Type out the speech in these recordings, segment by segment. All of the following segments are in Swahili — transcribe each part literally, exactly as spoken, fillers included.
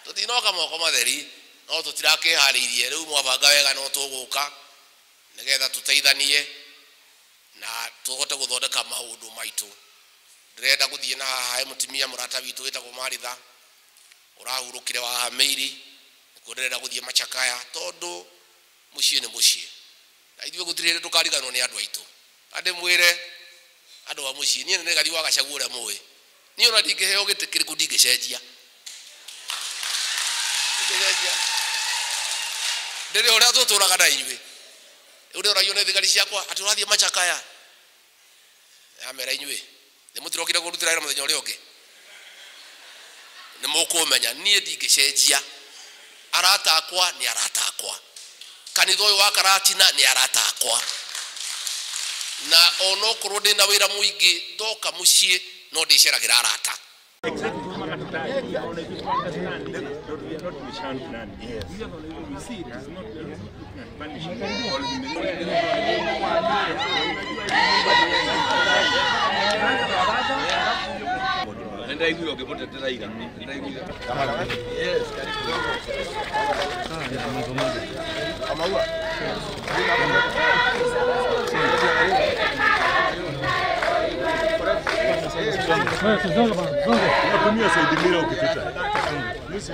tutinoka moko matheri no tutirake haririe riu mwabanga wega no tuguka nigetha tuteithanie na tugote guthondeka maundu maitu. Ndirenda guthie na hae mutimia murata witu witagwo Maritha urahurukire wa Hameiri ndirenda guthie Machakaya tondu mucie ni mucie na ithuĩ gutirire tukariganwo ni andu aitu ande mwire andu wa mucie nie nĩ gathi wa Gachagua ũrĩa mũĩ nie ona ndingĩheo gĩtĩ kĩrĩkũ ndingĩcenjia ndingĩcenjia ndĩrĩ ũrĩa tũtũraga na inyuĩ ũrĩa ũraiona thigari ciakwa atĩ ũrathiĩ Machakaya amera inyuĩ nĩ mũtirokire kũrutĩra wĩra mũthenya ũrĩa ũngĩ nĩ mũkũmenya nie ndingĩcenjia arata akwa nĩ arata akwa kanitha ũyũ wa Karatina nĩ arata akwa na ono korwo ndĩna wĩra mũingĩ ndoka mũciĩ no ndĩceragĩra arata. Nenda hivi ukipata tena ila. Nenda hivi. Yes, kama huwa. Sasa zonga bana, zonga. Unatumia saidimira ukipita. Mimi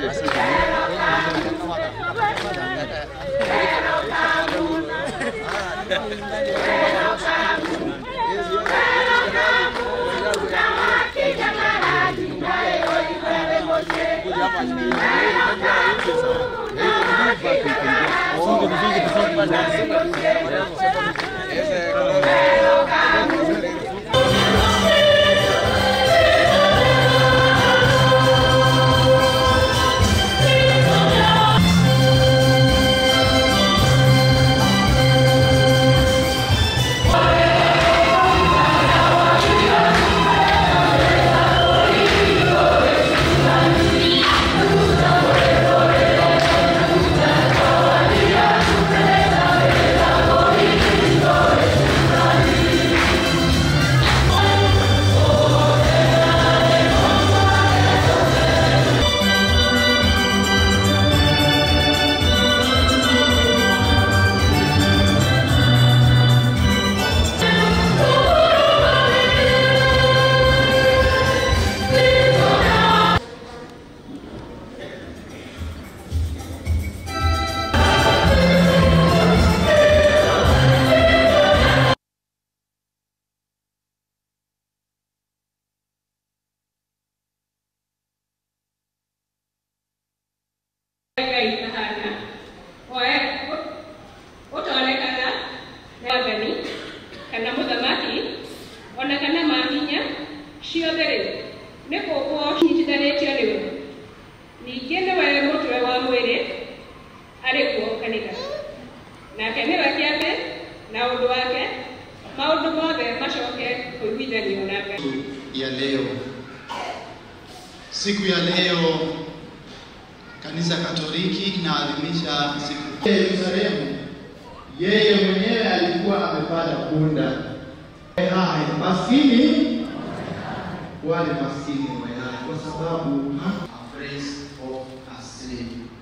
ya leo. Siku ya leo Kanisa Katoliki inaadhimisha siku ya Yerusalemu. Yeye mwenyewe alikuwa amepata punda. Hai, maskini wale maskini wale kwa sababu a phrase of a slave.